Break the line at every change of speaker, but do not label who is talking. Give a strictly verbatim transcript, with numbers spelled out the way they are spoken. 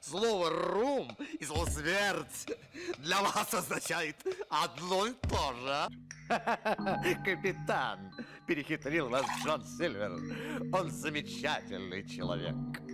Слово «рум» и слово «смерть» для вас означает одно и то же. Капитан, перехитрил вас Джон Сильвер. Он замечательный человек.